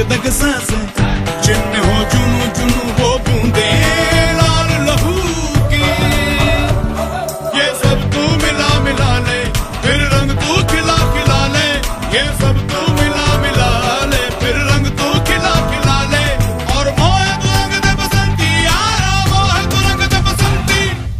धक सांसें, जिनमें हो जुनू जुनू वो बूंदे लाल लहू की। ये सब तू मिला मिला ले, फिर रंग तू खिला खिला ले। ये सब तू मिला मिला ले, फिर रंग तू खिला खिला ले। और मोह तू रंग दे बसंती यारा, मोह तू रंग दे बसंती।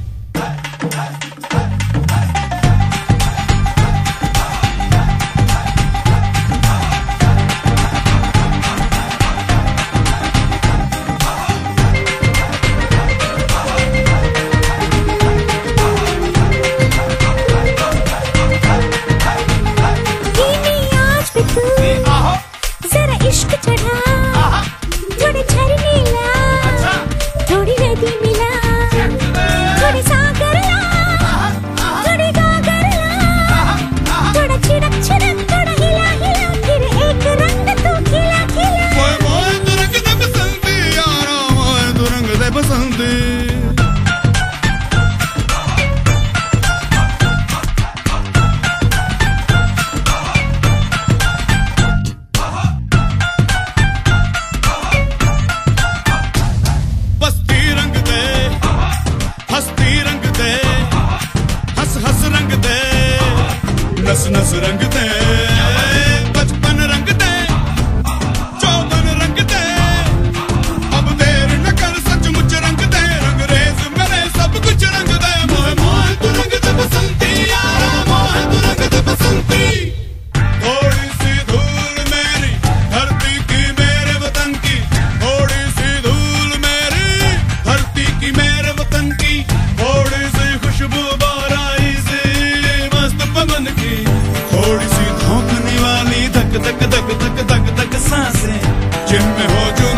जरा इश्क चढ़ा, थोड़े झरने ला, थोड़ी नदी मिला, थोड़ी सागर ला, थोड़ी गागर ला, थोड़ा छिड़क छिड़क, थोड़ा हिला हिला, फिर एक रंग तू खिला खिला। मोह तू रंग दे बसंती यारा, मोह तू रंग दे बसंती। नस नस रंग दे, बचपन रंग दे, चौबन रंग दे। अब देर न कर, सचमुच रंग दे, रंग रेज मेरे सब कुछ रंग दे। मोह मोह तू रंग दे बसंती यारा, मोह तू रंग दे बसंती। थोड़ी सी धूल मेरी धरती की मेरे वतन की, थोड़ी सी धूल मेरी धरती की मेरे वतन की। थोड़ी सी खुशबू बाराई से मस्त पवन की, थोड़ी सी धोखने वाली धक धक धक धक धक धक सांसें, जिनमें हो जो